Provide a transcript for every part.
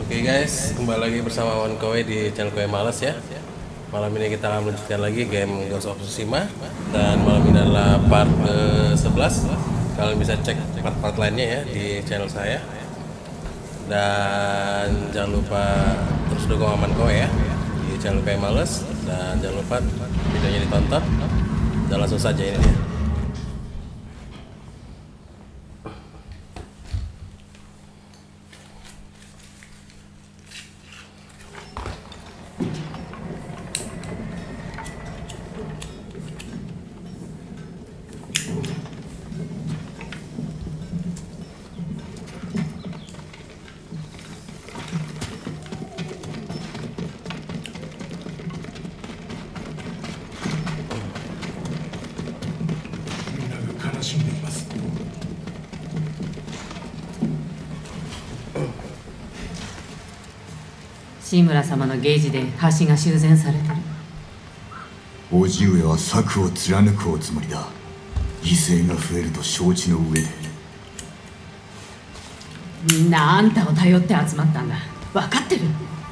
Oke guys, kembali lagi bersama Wan Kowe di channel Kowe Males ya. Malam ini kita akan melanjutkan lagi game Ghost of Tsushima. Dan malam ini adalah part ke-11. Kalian bisa cek part-part lainnya ya di channel saya. Dan jangan lupa terus dukung Aman Kowe ya di channel Kowe Males. Dan jangan lupa videonya ditonton. Dan langsung saja ini dia. 志村様のゲージで橋が修繕されてる。 叔父上は策を貫くおつもりだ。犠牲が増えると承知の上で。 みんなあんたを頼って集まったんだ。分かってる？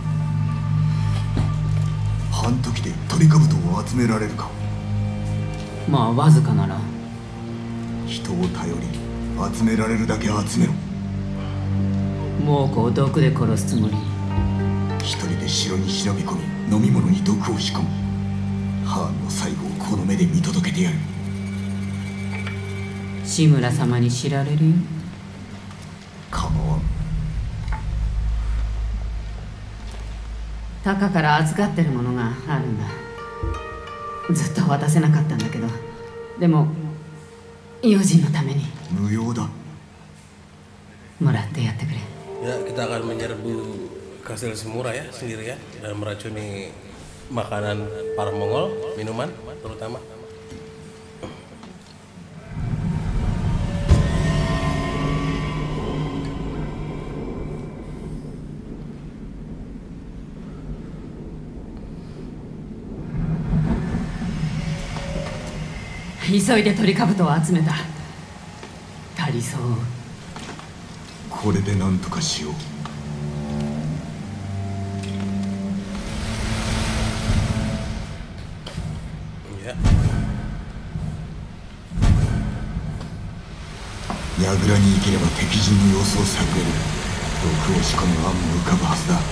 半時でトリカブトを集められるか。 まあわずかなら。 人を頼り集められるだけ集めろ。 猛虎を毒で殺すつもり？ 一人で城に忍び込み飲み物に毒を仕込む。ハーンの最後をこの目で見届けてやる。 志村様に知られるよ。 構わん。 タカから預かってるものがあるんだ。ずっと渡せなかったんだけど、でも用心のために。 無用だ。 もらってやってくれ。 Ya, kita akan menyerbu Kastil Shimura ya sendirian dan meracuni makanan para Mongol, minuman terutama. 急いでトリカブトを集めた。足りそう。 これで何とかしよう。櫓に行ければ敵陣の様子を探れる。毒を仕込む案も浮かぶはずだ。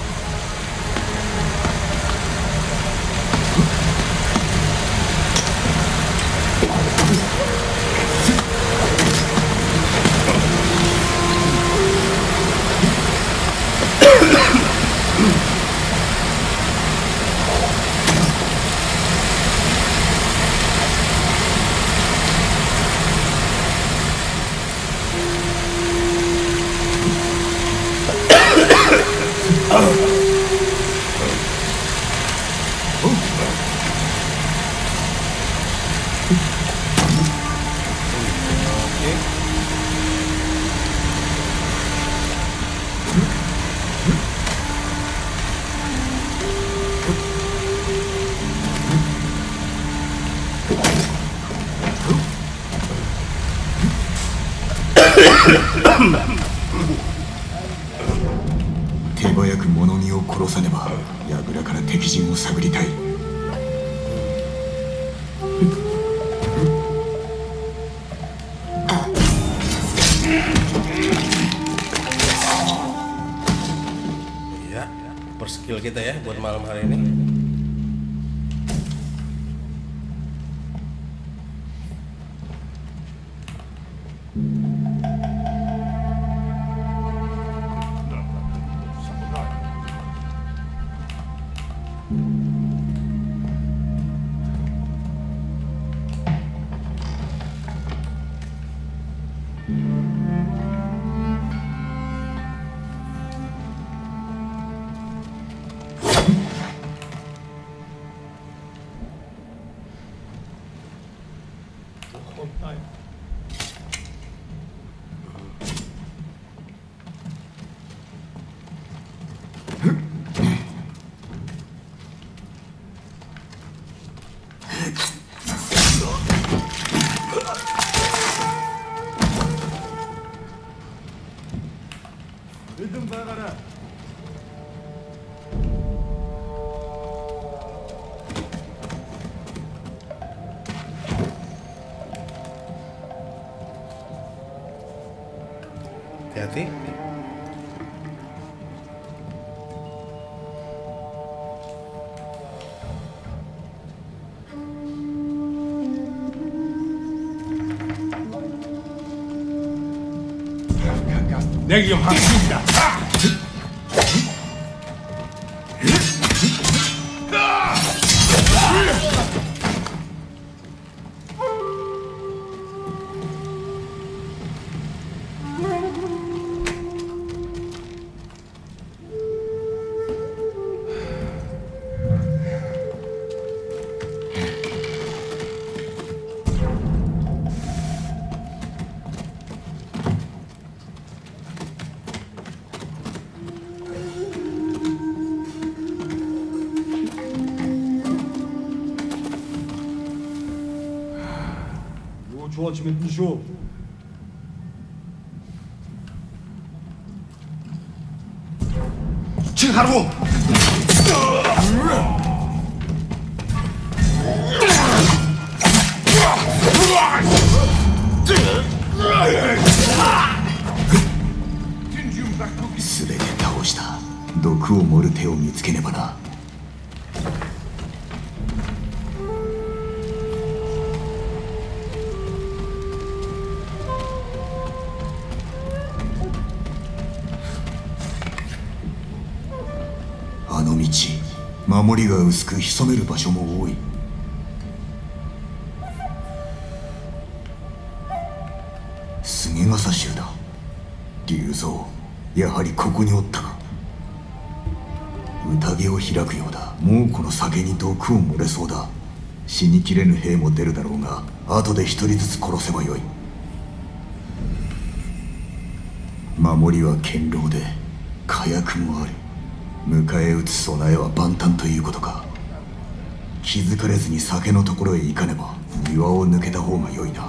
手早く物見を殺さねば櫓から敵陣を探りたい。 Ya, perskill kita ya buat malam hari ini. Hati-hati. 내가 좀 확신이다. 좋아지면 이쇼. 칭하루. すべて倒した。毒を盛る手を見つけねばな。あの道、守りが薄く潜める場所も多い。菅笠衆だ。龍蔵、やはりここにおったか。宴を開くようだ。もうこの酒に毒を漏れそうだ。死にきれぬ兵も出るだろうが、後で一人ずつ殺せばよい。守りは堅牢で火薬もある。迎え撃つ備えは万端ということか。気づかれずに酒のところへ行かねば庭を抜けた方がよいな。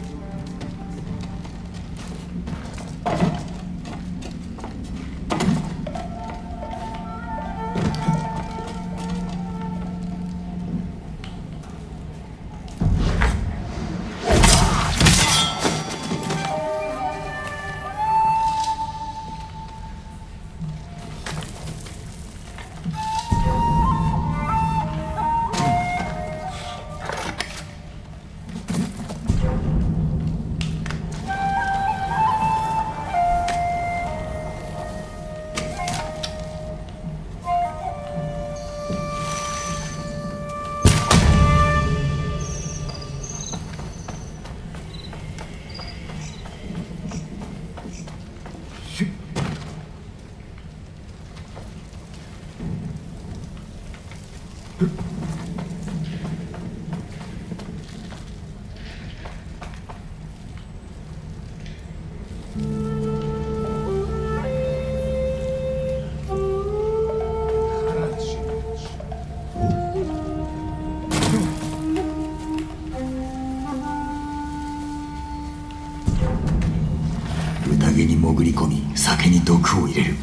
宴に潜り込み、酒に毒を入れる。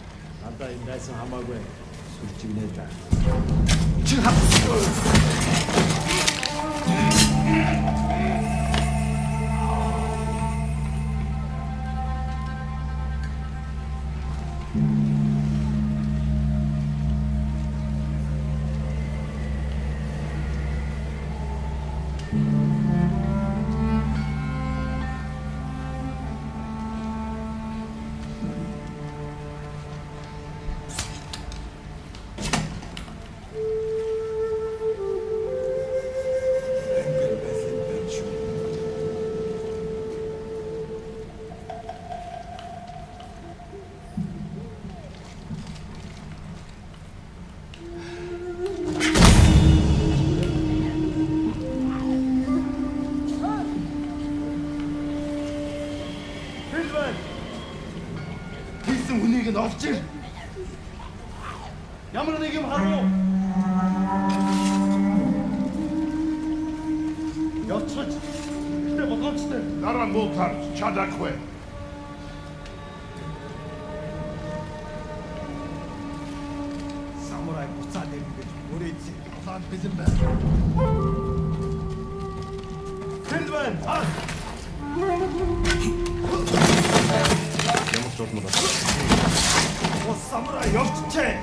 인가에서 하마고에 술집이 냈다. 지금 Хийсэн хүнийг нь олж ир. Ямар нэг юм харав уу? Явцгач. Гэтэ болгоомжтой. Дараа муу тар чадахгүй. Самурай буцаад ирнэ гэж өөрөө план бэлэн байна. Хэлбэн. Ямар ч жолмод байна. О самурай явчихжээ.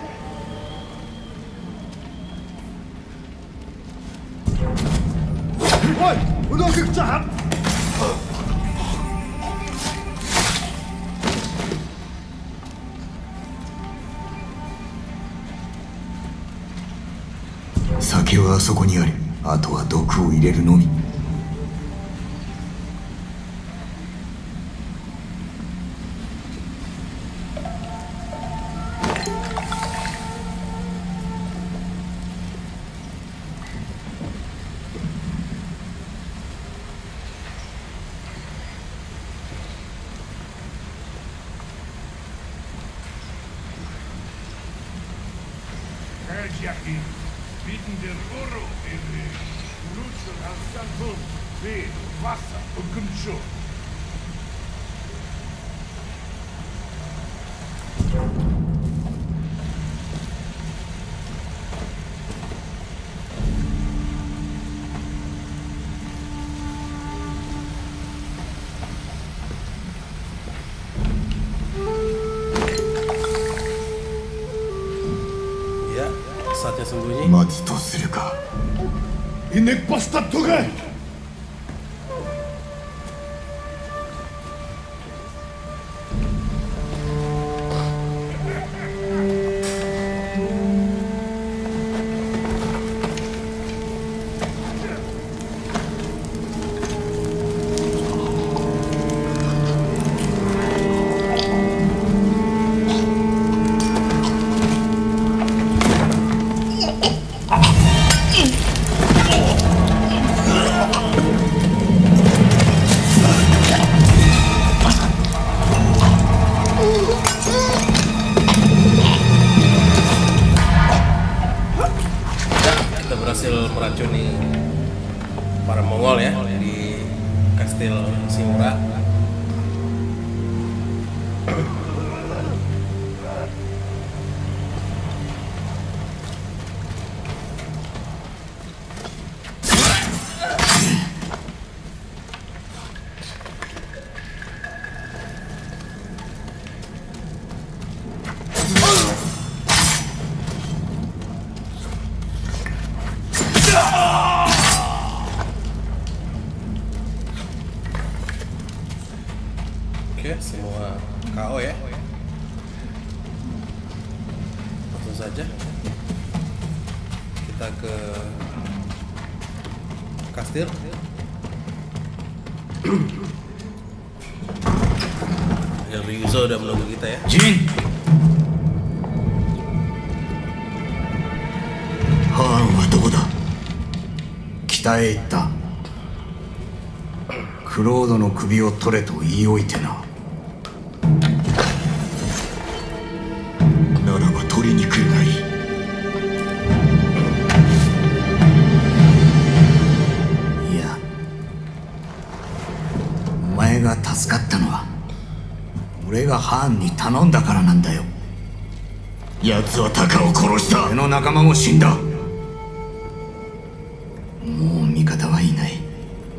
Ой, өнөөгч хам. 酒はあそこにある。あとは毒を入れるのみ。 Jackie, bieten den Oro in den Blut als Shampoo, Tee, Wasser und Gummischuh. Saatnya sembunyi. 待つとするか。 Inek bastard tuge! Berhasil meracuni para Mongol ya di Kastil Shimura. Oke, semua KO ya. Langsung saja kita ke kastil. Ya, Ryuzo udah menunggu kita ya. Jin! Hanはどこだ？北へ行った。クロードの首を取れと言い置いてな。ならば取りに来るがいい。いや、お前が助かったのは俺がハーンに頼んだからなんだよ。奴はタカを殺した。俺の仲間も死んだ。もう味方はいない。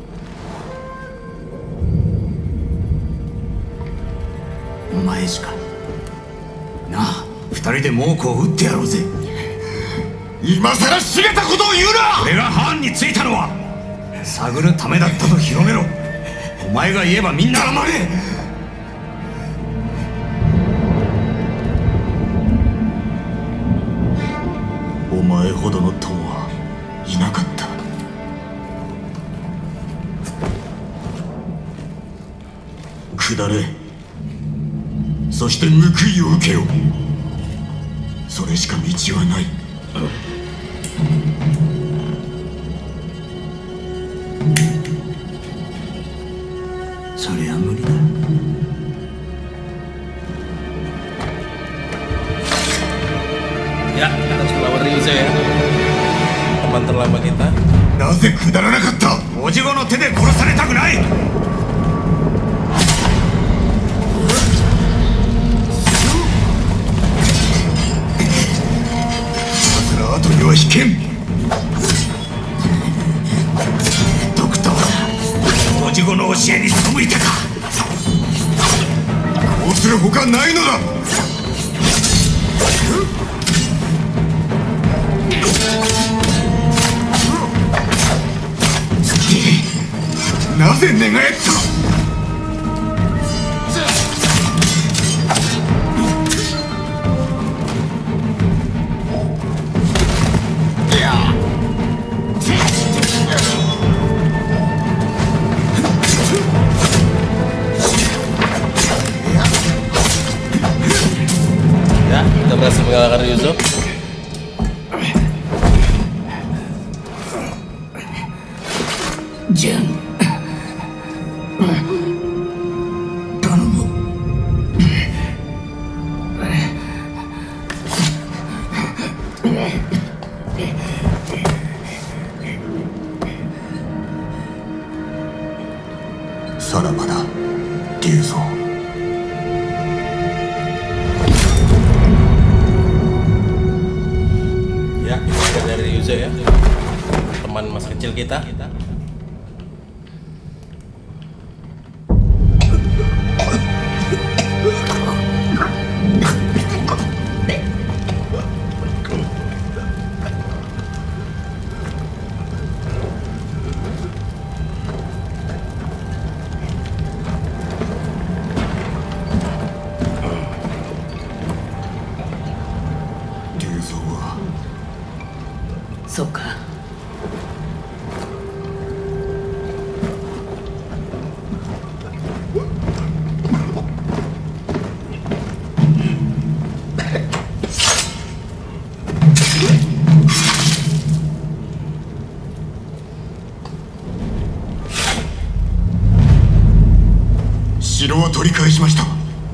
お前しか。なあ、二人で猛虎を撃ってやろうぜ。今さら茂ったことを言うな。俺がハーンについたのは探るためだったと広めろ。お前が言えばみんな黙れ。お前ほどの友はいなかった。下れ、そして報いを受けよ。それしか道はない。そりゃ無理だ。 Ya, kita harus melawan Ryuzo ya. Teman terlama kita. なぜ下らなかった。おじごの手で殺されたくない。奴ら後には引けん。ドクターだ。おじごの教えに背いたか。こうするほかないのだ。なぜ寝返った。 Ya, kita berhasil mengalahkan Ryuzo. Jen,頼む。さらばだ、龍蔵。 Ya, kita dari Ryuzo ya. Teman masa kecil kita. そうか。 城は取り返しました。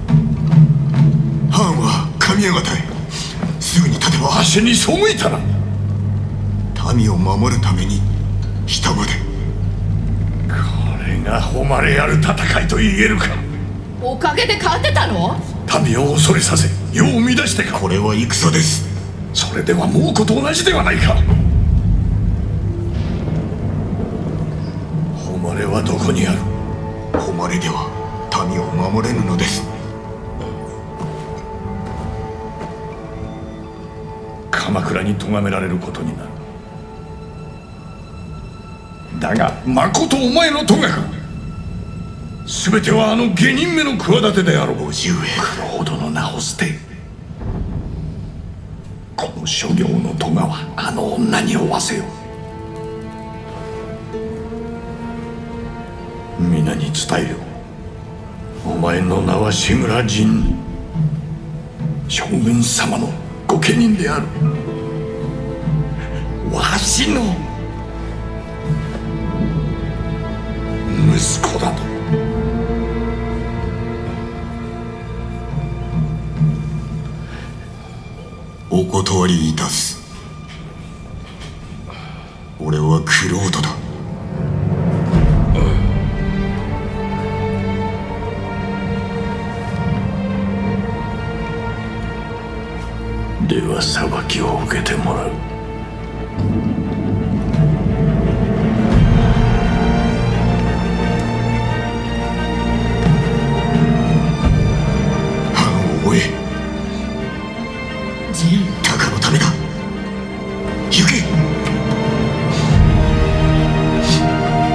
藩は神谷方へ。すぐに立てば。 足に背いたな。 民を守るために下まで。 これが誉れある戦いと言えるか。 おかげで勝てたの？ 民を恐れさせ世を乱してか。 これは戦です。 それでは猛虎と同じではないか。誉れはどこにある。 誉れでは民を守れぬのです。 鎌倉に咎められることになる。だがまことお前の咎か。全てはあの下人めの企てであろう。 叔父上、 九郎殿の名を捨て、この諸行の咎はあの女に負わせよ。皆に伝えよ。お前の名は志村仁、将軍様の御家人である。わしの息子だと。 お断りいたす。俺は玄人だ。 では裁きを受けてもらう。 藩を追え。タカのためだ。行け。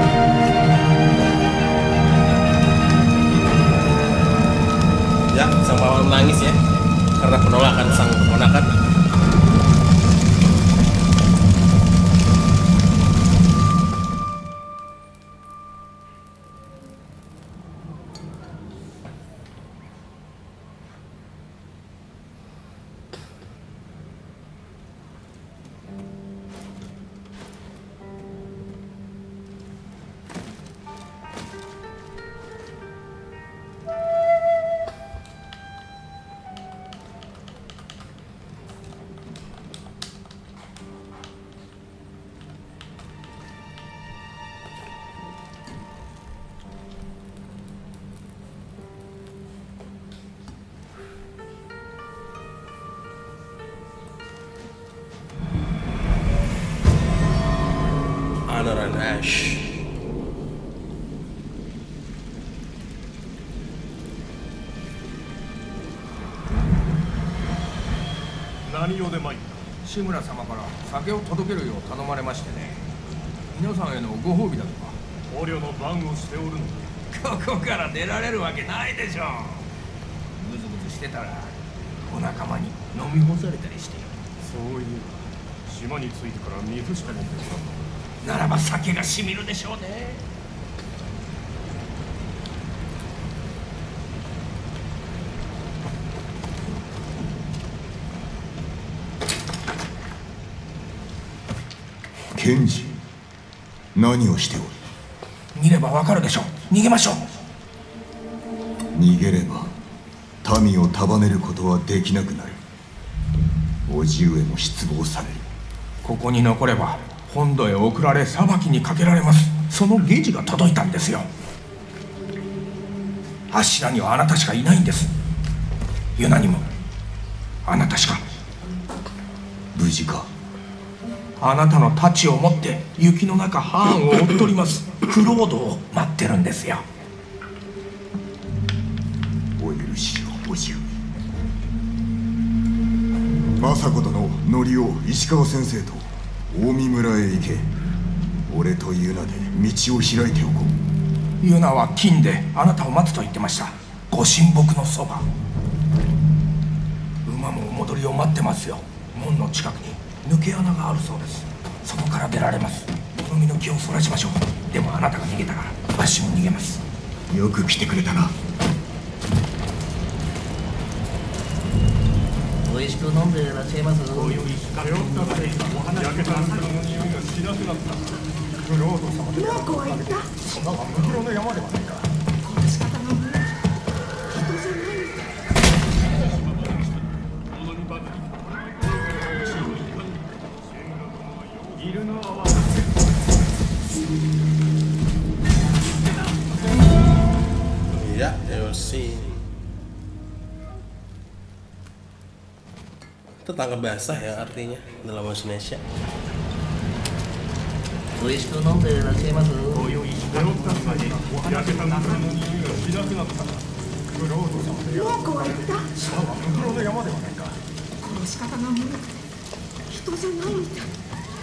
beneran Ash. 何用で参った。志村様から酒を届けるよう頼まれましてね。皆さんへのご褒美だとか。捕虜の番をしておるのだ。ここから出られるわけないでしょう。ぐずぐずしてたらお仲間に飲み干されたりして。そういう島に着いてから水しか飲んでた。ならば酒がしみるでしょうね。 ケンジ、何をしておる。 見ればわかるでしょう。逃げましょう。 逃げれば民を束ねることはできなくなる。叔父上も失望される。 ここに残れば本土へ送られ裁きにかけられます。そのゲージが届いたんですよ。アッシラにはあなたしかいないんです。ユナにもあなたしか。 無事か。 あなたの太刀を持って雪の中ハーンを追っとります。クロードを待ってるんですよ。 お許しを叔父上。政子殿、則夫、石川先生と近江村へ行け。俺とユナで道を開いておこう。ユナは金であなたを待つと言ってました。ご神木のそば。馬もお戻りを待ってますよ。門の近くに抜け穴があるそうです。そこから出られます。海の気をそらしましょう。でもあなたが逃げたからわしも逃げます。 よく来てくれたな。 美味しく飲んでいらっしゃいます。 おいおい、光を使ってお花焼けた油の匂いがしなくなった。グロード様でもう怖いんだ。そんな無広の山ではないか。 殺し方が無理。人じゃないみたい。 Ya, Yoshi. Tetangga basah ya artinya dalam bahasa Indonesia. 美味しく飲んでいらっしゃいます。 おいおい、光を使ってお花焼けた油の匂いがしなくなった。グロード様でもう怖いんだ。 それは無広の山ではないか。 殺し方が無理。人じゃないみたい。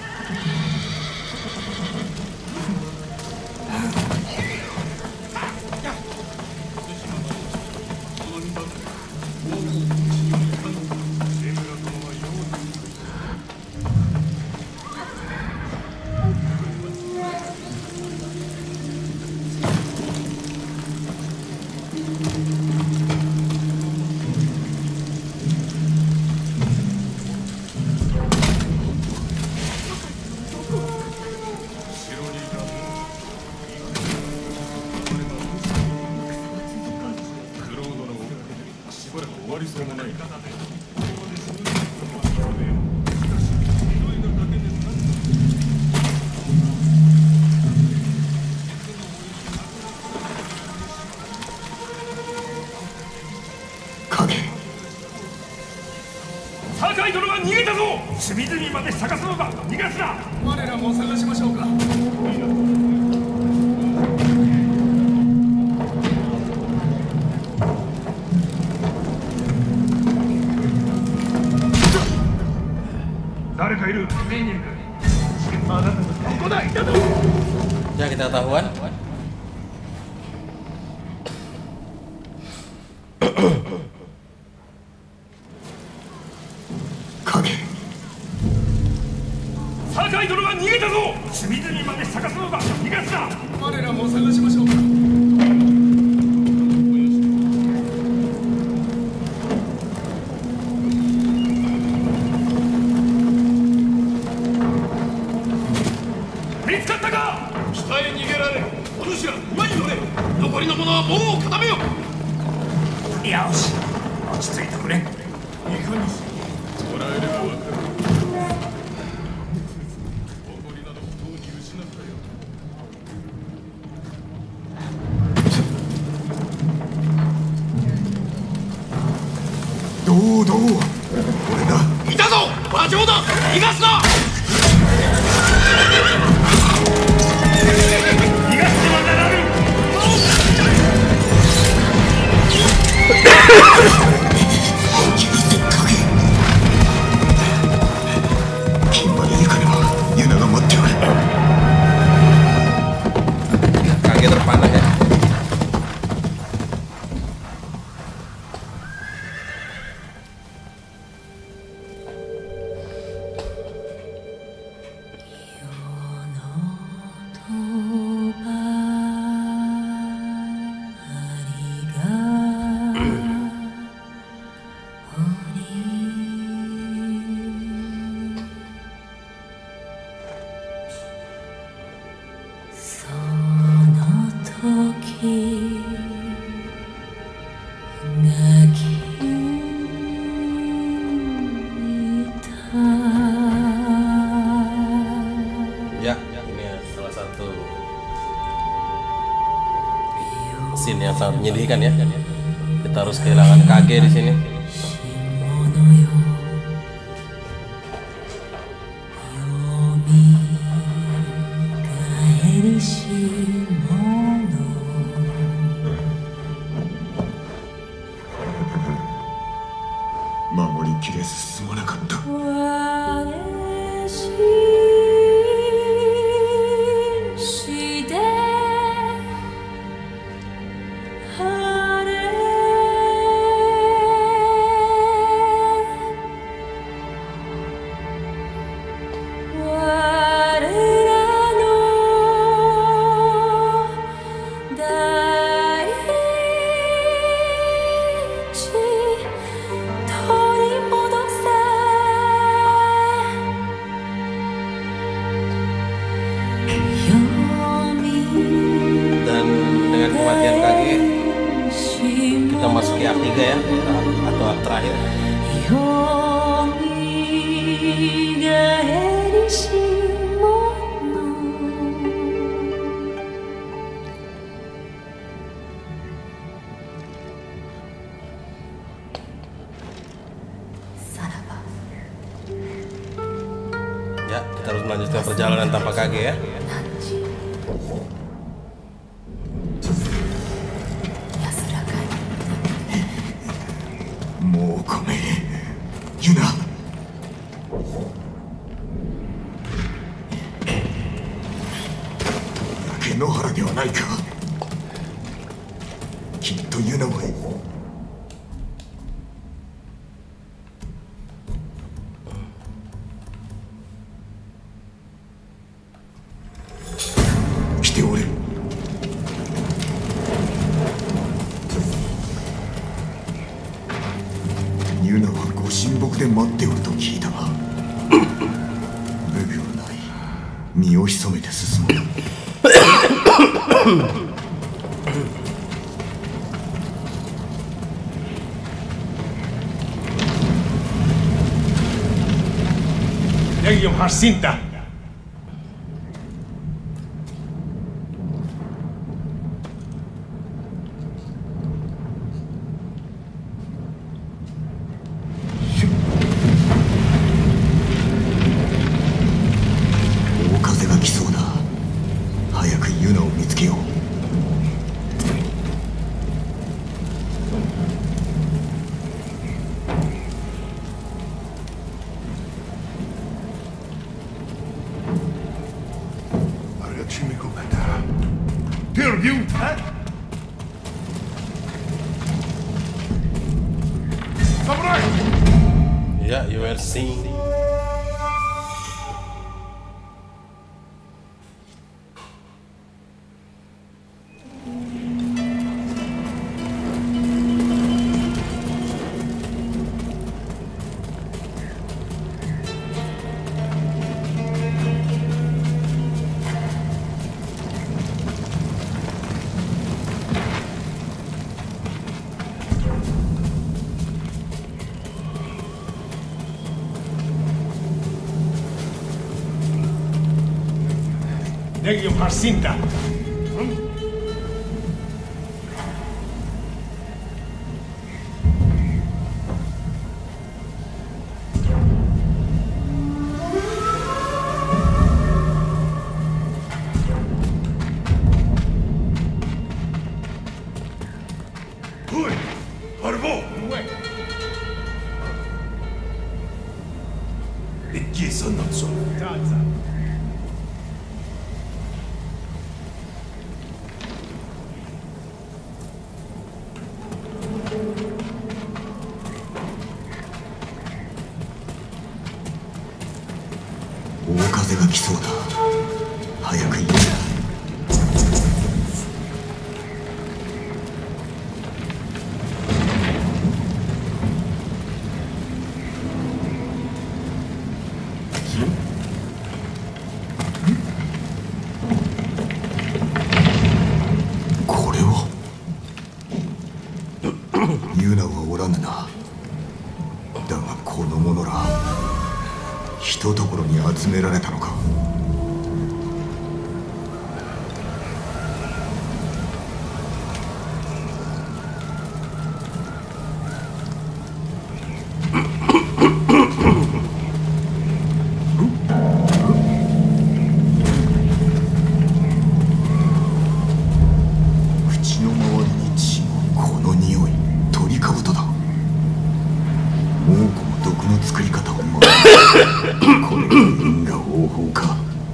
酒井殿は逃げたぞ。隅々まで探すのだ。逃がすな。我らも探しましょうか。誰かいる。メニュー。あなたのここだ。いたぞ。 Ya kita ketahuan. Sakai殿は逃げたぞ。隅々まで探すのだ。逃がすな。我らも探しましょうか。見つかったか。北へ逃げられ。お主ら馬に乗れ。残りの者は門を固めよ。よし、落ち着いてくれ。いかにし捕らえればわかる。 どうだ。 いたぞ。馬上だ。逃がすな。 scene yang sangat menyedihkan ya. Kita harus kehilangan Kage di sini. Ya, kita harus melanjutkan perjalanan tanpa Kage ya. Yuna, 焼け野原ではないか。きっとユナも来ておる。ユナはご神木で待っておると聞いたが、武具はない。身を潜めて進もう。 Legion har cinta. Yeah, you were seeing. Legion har cinta. おい、アルボー。Ikke sånn altså. ユナはおらぬな。だがこの者らひとところに集められたのか。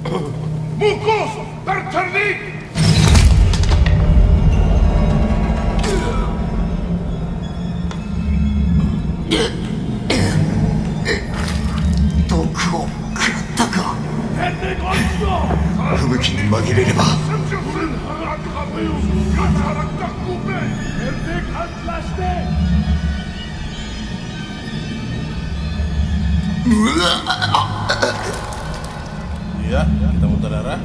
毒を食らったか。吹雪に紛れれば。 Iya, kita muter arah.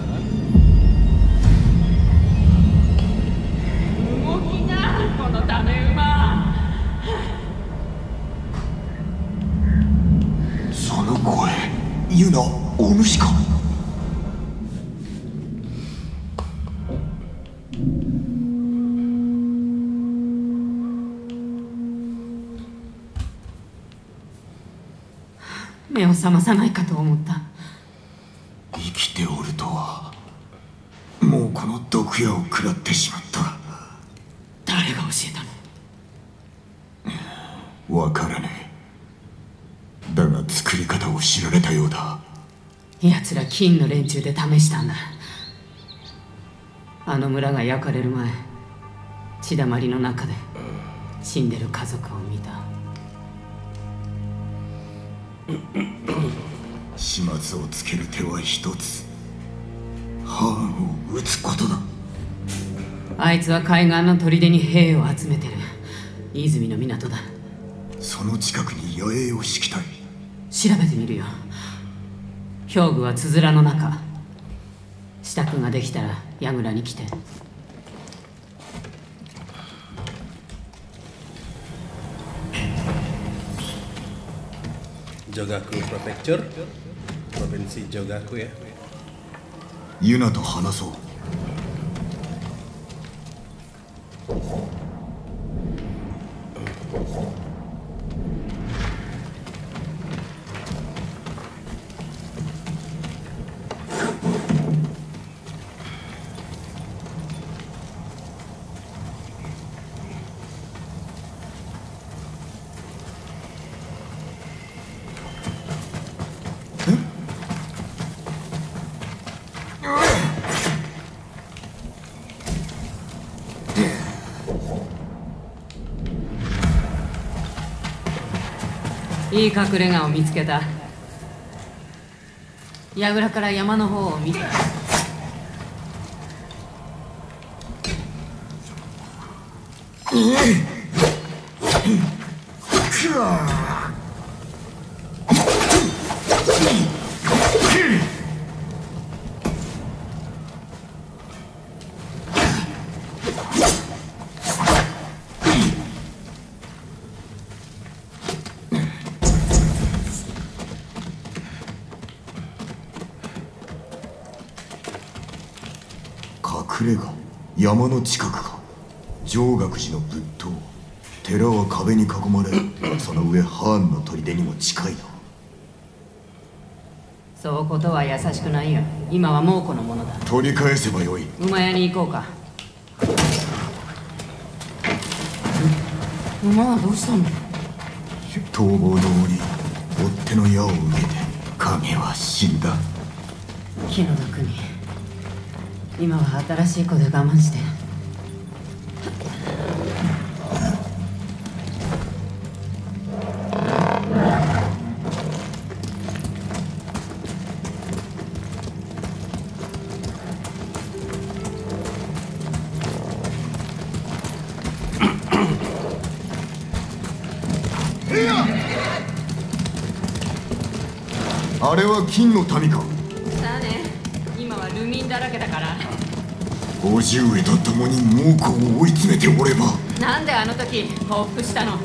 Sono声、ユナ、お主か。 目を覚まさないかと思った。 生きておるとは、もうこの毒矢を食らってしまった。 誰が教えたの？ わからねえ。だが作り方を知られたようだ。 奴ら金の連中で試したんだ。あの村が焼かれる前、血だまりの中で死んでる家族を見た。 始末をつける手は一つ。ハーンを撃つことだ。 あいつは海岸の砦に兵を集めてる。泉の港だ。 その近くに野営を敷きたい。 調べてみるよ。兵具はつづらの中。支度ができたら櫓に来て。 Jogaku Prefecture, Provinsi Jogaku ya. ユナと話そう。 いい隠れ家を見つけた。櫓から山の方を見て。 隠れ家、山の近くか。上岳寺の仏塔。寺は壁に囲まれ、その上ハーンの砦にも近いな。 そうことは優しくないよ。今は猛虎のものだ。 取り返せばよい。 馬屋に行こうか。馬はどうしたの？ 逃亡の折、追っ手の矢を受けて影は死んだ。 気の毒に。今は新しい子で我慢して。 あれは金の民か。 さあね、今は流民だらけだから。 叔父上と共に猛虎を追い詰めておれば。 なんであの時報復したの？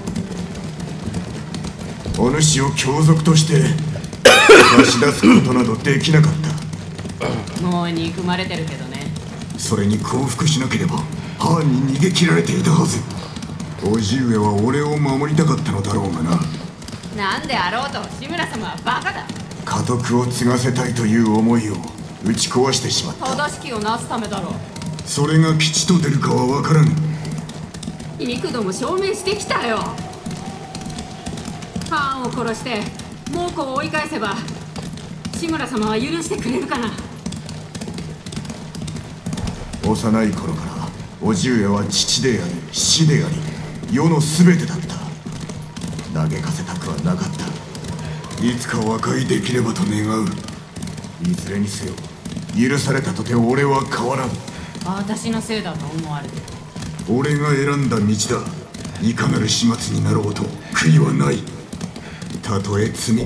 お主を凶賊として差し出すことなどできなかった。 もう憎まれてるけどね。 それに降伏しなければハーンに逃げ切られていたはず。叔父上は俺を守りたかったのだろうがな。 なんであろうと志村様はバカだ。 家督を継がせたいという思いを打ち壊してしまった。 正しきをなすためだろう。 それが吉と出るかは分からぬ。 幾度も証明してきたよ。ハーンを殺して猛虎を追い返せば志村様は許してくれるかな。 幼い頃から叔父上は父であり師であり世の全てだった。嘆かせたくはなかった。いつか和解できればと願う。いずれにせよ許されたとて俺は変わらん。 私のせいだと思われてる。 俺が選んだ道だ。いかなる始末になろうと悔いはない。たとえ罪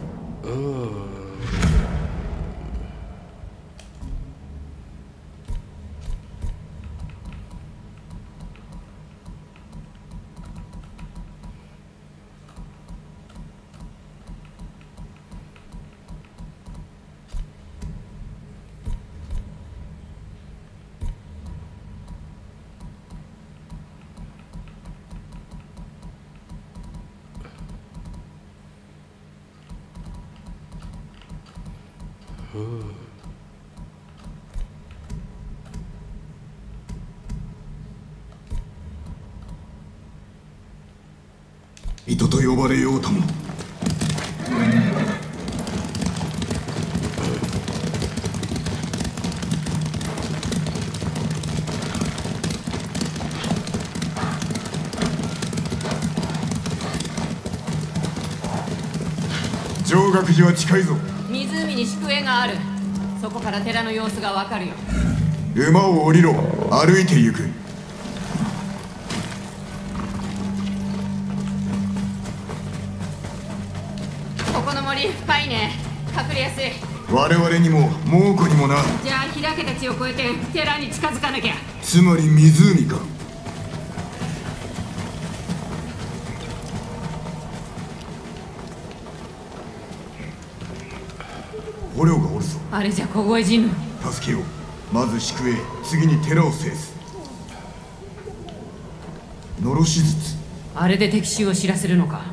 糸と呼ばれようとも上学寺は近いぞ。 湖に宿営がある。そこから寺の様子がわかるよ。 馬を降りろ。歩いて行く。 ここの森深いね。隠れやすい。 我々にも猛虎にもな。 じゃあ開けた地を越えて寺に近づかなきゃ。 つまり湖か。捕虜がおるぞ。 あれじゃ凍え死ぬ。 助けよう。まず宿営、次に寺を制す。のろし術。 あれで敵襲を知らせるのか。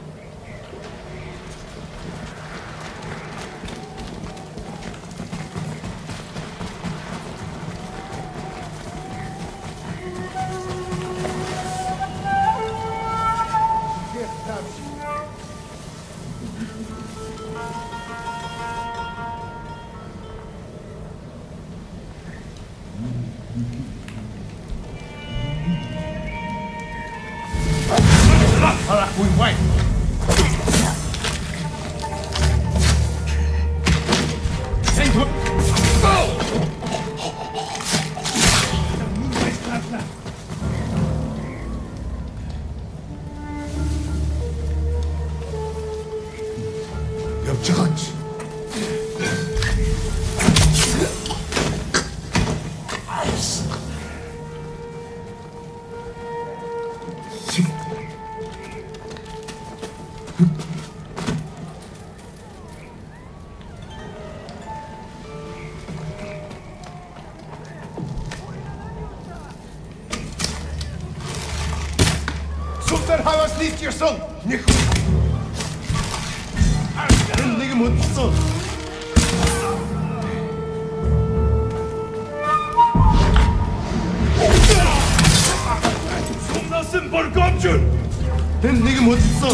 Sultan Hawas liegt hier schon. Nicht. Endlich Mutzo. Sonda symbol komczur. Endlich Mutzo.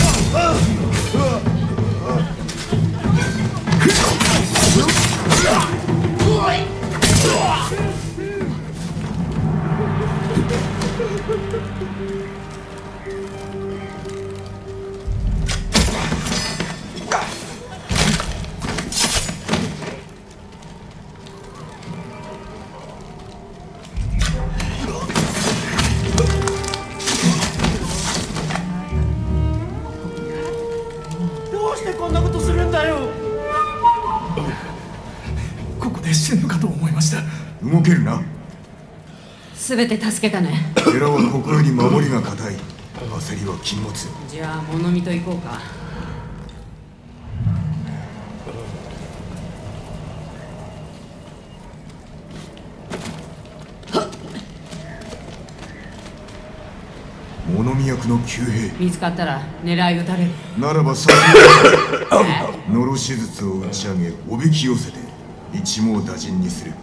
どうしてこんなことするんだよ。ここで死ぬかと思いました。 動けるな。 すべて助けたね。 寺はここより守りが固い。焦りは禁物。 じゃあ物見と行こうか。 物見役の旧兵。 見つかったら狙い撃たれる。 ならば先にのろし術を打ち上げおびき寄せて一網打尽にする。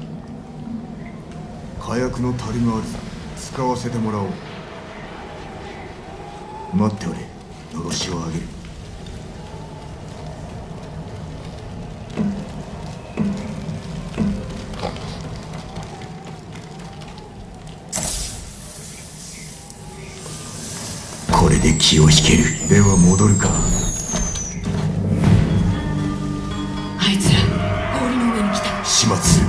火薬の足りがあるぞ。使わせてもらおう。待っておれ。のろしを上げる。 で気を引ける。では戻るか。 あいつら氷の上に来た。 始末する。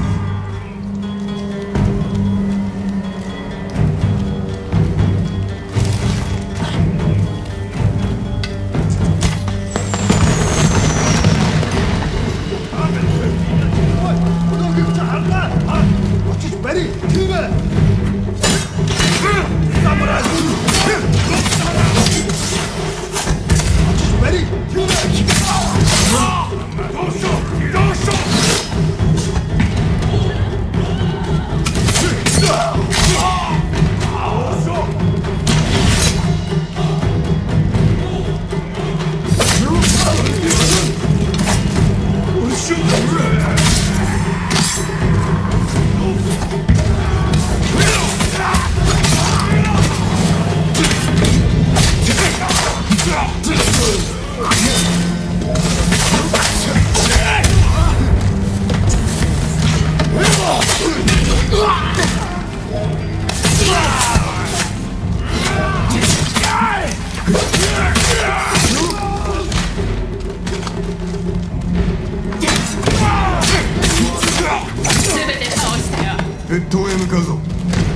越冬へ向かうぞ。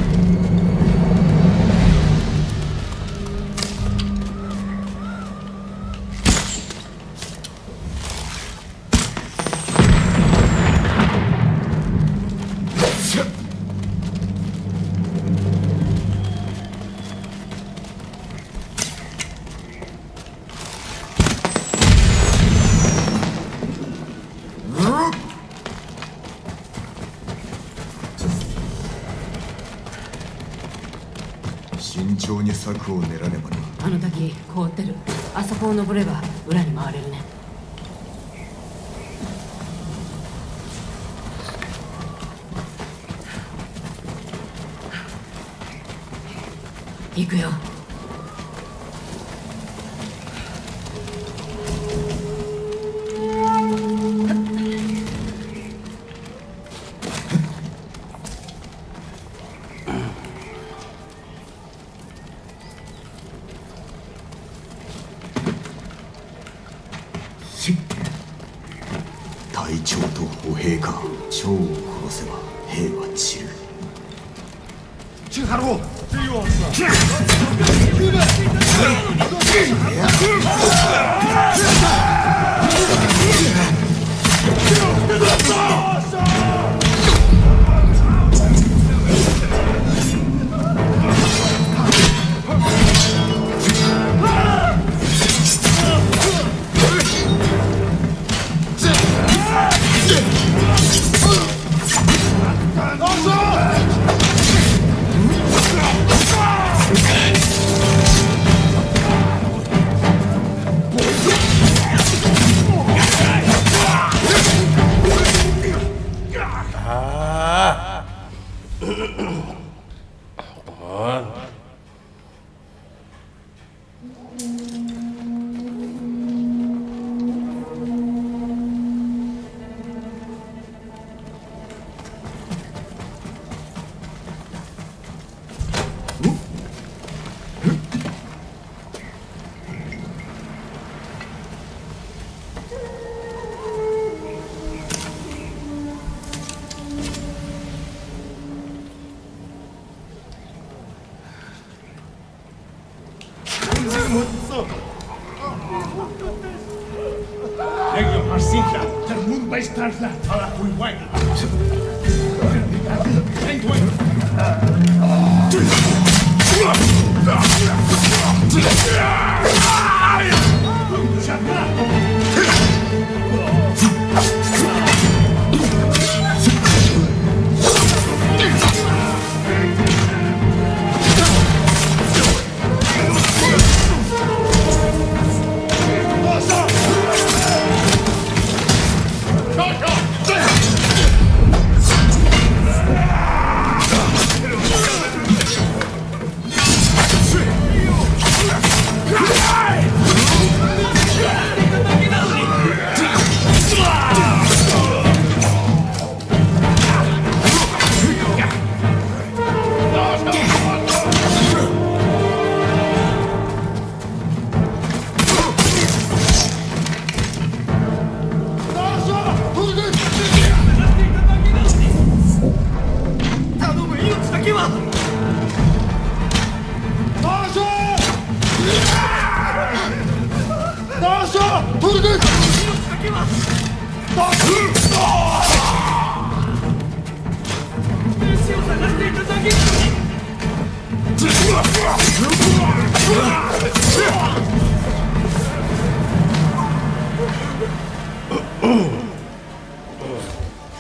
慎重に策を練らねばな。 あの滝凍ってる。あそこを登れば裏に回れるね。行くよ。隊長と歩兵か。長を殺せば兵は散る。 去海路，支援我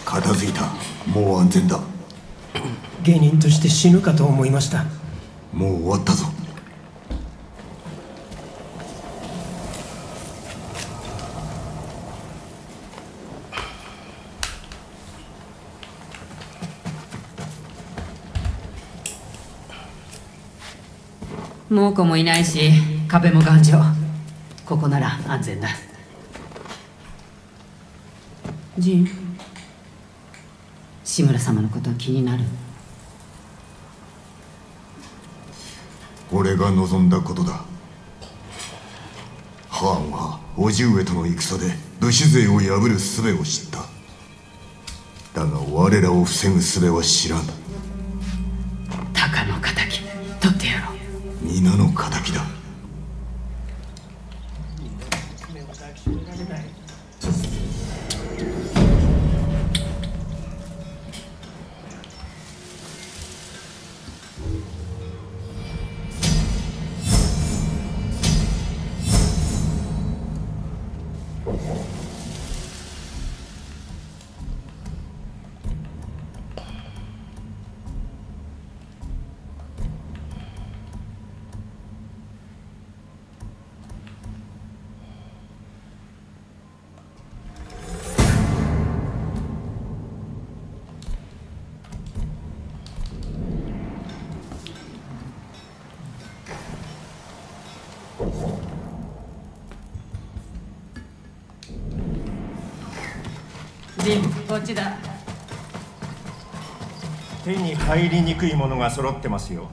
片付いた。もう安全だ。 芸人として死ぬかと思いました。 もう終わったぞ。 猛虎もいないし壁も頑丈。ここなら安全だ。ジン、志村様のこと気になる？ 俺が望んだことだ。ハーンは叔父上との戦で武士勢を破る術を知った。だが我らを防ぐ術は知らん。 鷹の仇取ってやろう。 皆の敵だ。 ジン、こっちだ。 手に入りにくいものが揃ってますよ。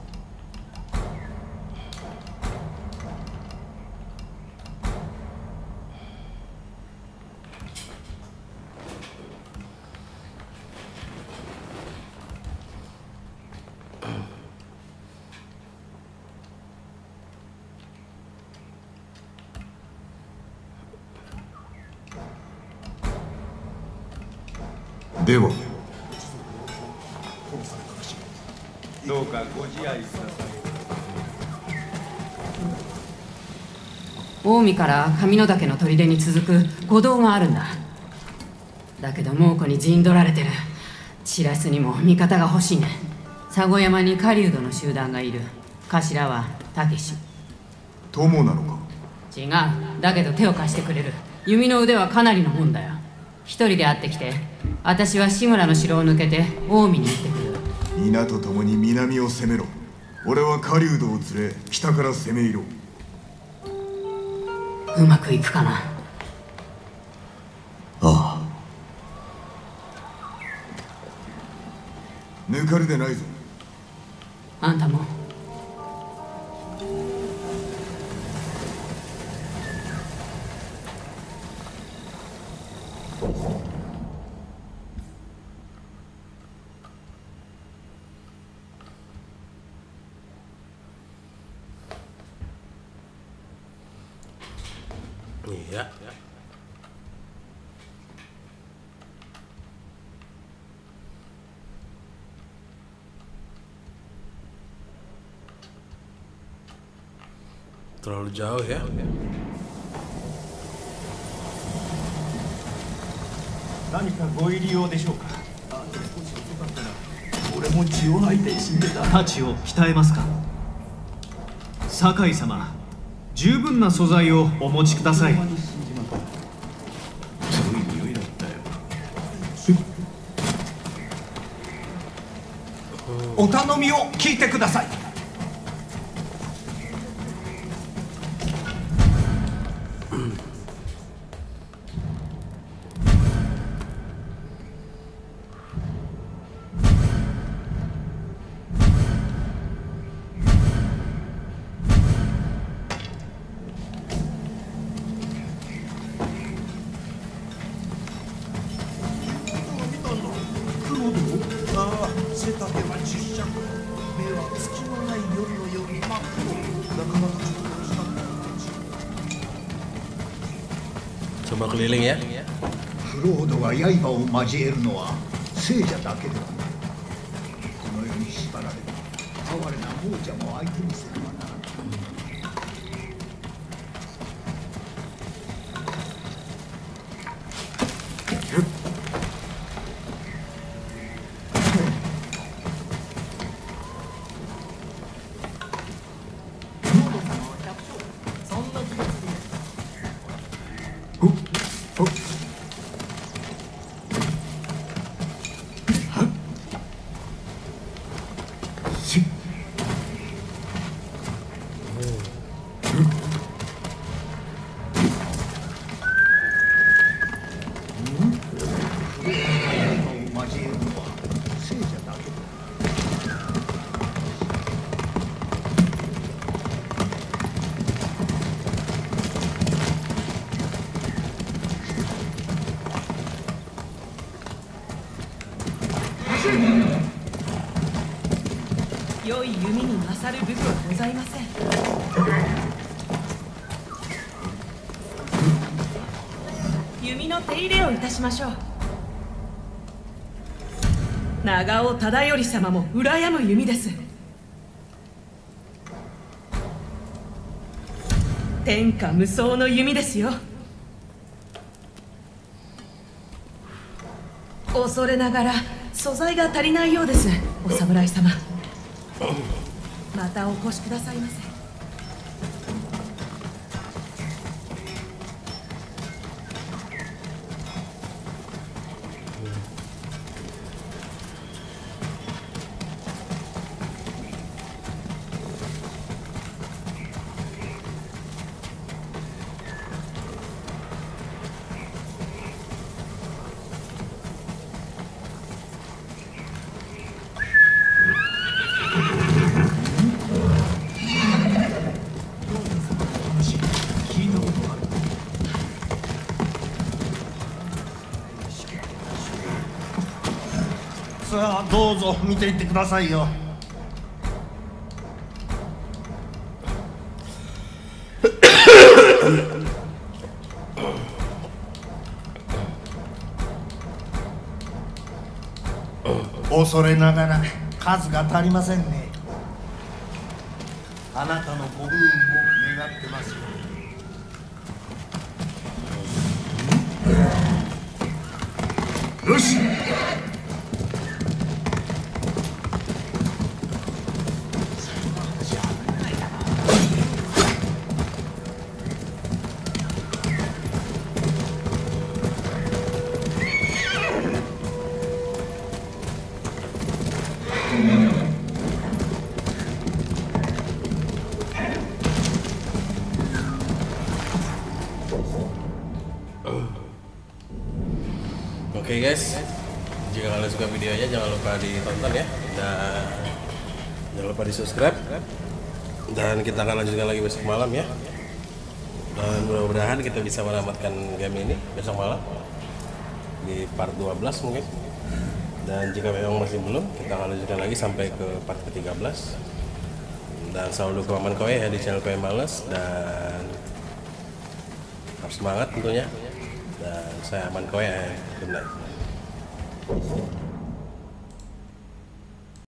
ではどうかご自愛ください。 近江から上野岳の砦に続く古道があるんだ。だけど猛虎に陣取られてる。チラスにも味方が欲しいね。佐護山に狩人の集団がいる。頭はたけし。 友なのか？ 違う。だけど手を貸してくれる。弓の腕はかなりのもんだよ。一人で会ってきて、私は志村の城を抜けて近江に行ってくる。 皆と共に南を攻めろ。俺は狩人を連れ北から攻め入ろう。 うまくいくかな？ ああ。抜かるでないぞ。 あんたも。 Iya. Terlalu jauh ya. 何かご入り用でしょうか。 俺も血を吐いて死んでた。太刀を鍛えますか。酒井様、十分な素材をお持ちください。 お頼みを聞いてください。 Coba keliling ya. フロードが刃を交えるのは聖者だけではない。この世に縛られた哀れな亡者も相手にせねばならない。 良い弓に勝る武具はございません。弓の手入れをいたしましょう。長尾忠頼様も羨む弓です。天下無双の弓ですよ。恐れながら素材が足りないようです、お侍様。またお越しくださいませ。 さあどうぞ見ていってくださいよ。恐れながら数が足りませんね。あなたのご不運を願ってますよ。 よし。 Oke guys, jika kalian suka videonya jangan lupa ditonton ya, dan jangan lupa di subscribe, dan kita akan lanjutkan lagi besok malam ya. Dan mudah-mudahan kita bisa menamatkan game ini besok malam di part 12 mungkin. Dan jika memang masih belum, kita akan lanjutkan lagi sampai ke part ke-13. Dan selalu dukung Aman Koe ya di channel Koe Males, dan harus semangat tentunya. Dan saya Aman Koe, good night.